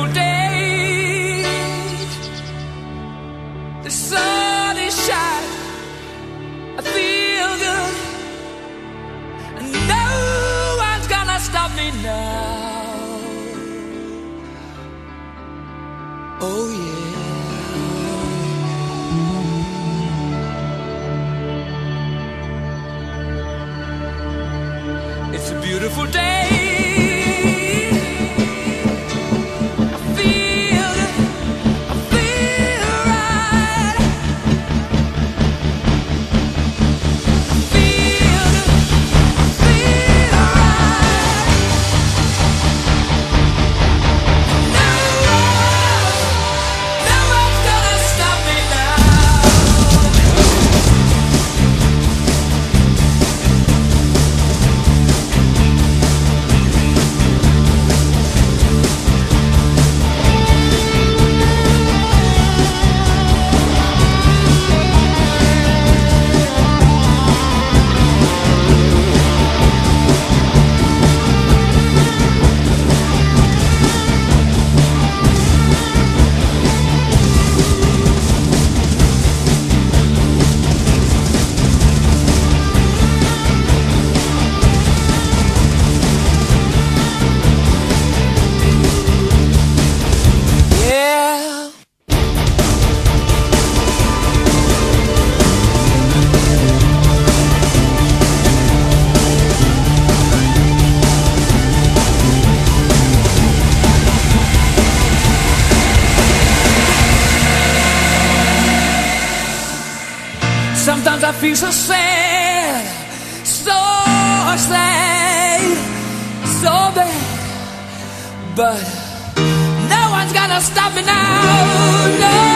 beautiful day. The sun is shining, I feel good, and no one's gonna stop me now. Oh yeah. It's a beautiful day. Sometimes I feel so sad, so sad, so bad, but no one's gonna stop me now, no.